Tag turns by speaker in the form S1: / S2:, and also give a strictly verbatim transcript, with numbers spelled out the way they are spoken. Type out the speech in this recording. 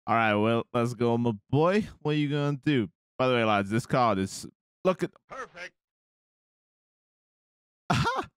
S1: All right, well, let's go, my boy. What are you gonna do? By the way, lads, this card is look at
S2: Perfect.
S1: Aha!